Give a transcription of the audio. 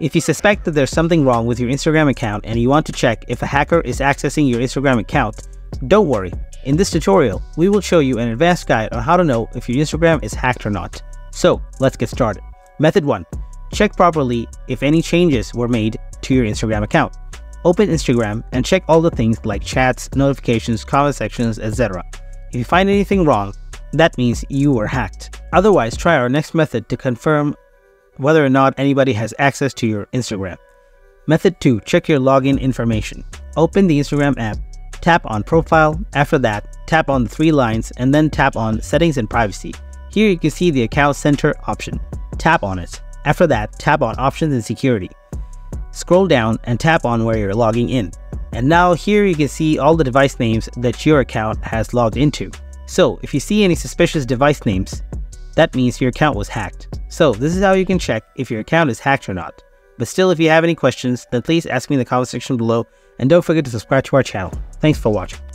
If you suspect that there's something wrong with your Instagram account and you want to check if a hacker is accessing your Instagram account, don't worry. In this tutorial, we will show you an advanced guide on how to know if your Instagram is hacked or not. So, let's get started. Method 1. Check properly if any changes were made to your Instagram account. Open Instagram and check all the things like chats, notifications, comment sections, etc. If you find anything wrong, that means you were hacked. Otherwise, try our next method to confirm whether or not anybody has access to your Instagram. Method 2. Check your login information. Open the Instagram app, tap on Profile, after that, tap on the 3 lines and then tap on Settings and Privacy. Here you can see the Account Center option. Tap on it. After that, tap on Options and Security. Scroll down and tap on where you're logging in. And now here you can see all the device names that your account has logged into. So if you see any suspicious device names, that means your account was hacked. So this is how you can check if your account is hacked or not. But still, if you have any questions, then please ask me in the comment section below, and don't forget to subscribe to our channel. Thanks for watching.